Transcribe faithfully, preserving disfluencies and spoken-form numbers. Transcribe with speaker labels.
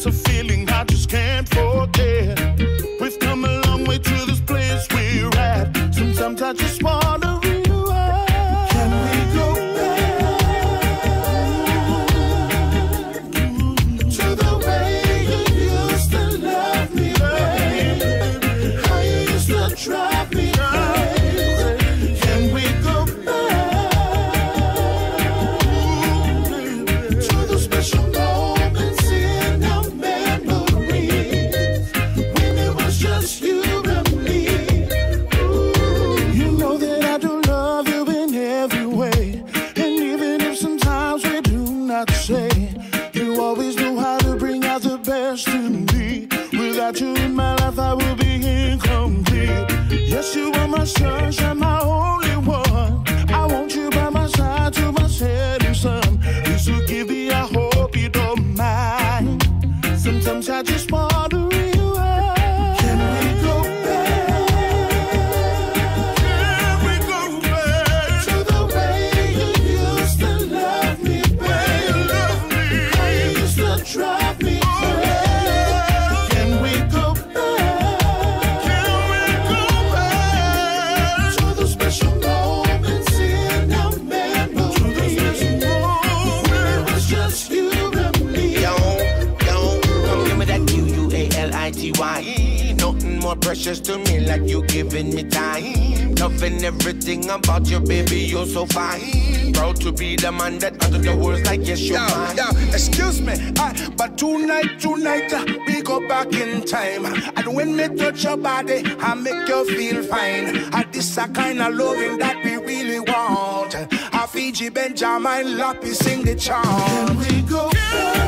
Speaker 1: It's a feeling I just can't forget. We've come a long way to this place we're at. Sometimes I just wanna rewind. Can we go back to the way you used to love me, baby? How you used to drive me crazy. Can we go back to the special moments in our memories when it was just you and me? Ooh, you know that I do love you in every way, and even if sometimes we do not say, you always know how to bring out the best in me. Without you in my life, I will be incomplete. Yes, you are my sunshine, my only one. I want you by my side till my setting sun. Please forgive me, I hope you don't mind. Sometimes I just want to rewind. Can we go back? Can we go back to the way you used to love me, baby? Love me. How you used to drive me crazy. Can we go back? Can we go back to the special moments in our memories when it was just you and me?
Speaker 2: Yo, yo, come give me that Q U A L I T Y. Nothing more precious to me like you giving me time. Loving everything about you, baby, you're so fine. Proud to be the man that under the words like yes, you're mine.
Speaker 3: Yo, excuse me, I, but tonight, tonight, uh, we go back in time. And when me touch your body, I make you feel fine. And this a kind of loving that we really want. A Fiji Benjamin Lappy sing the chant.
Speaker 1: Can we go back?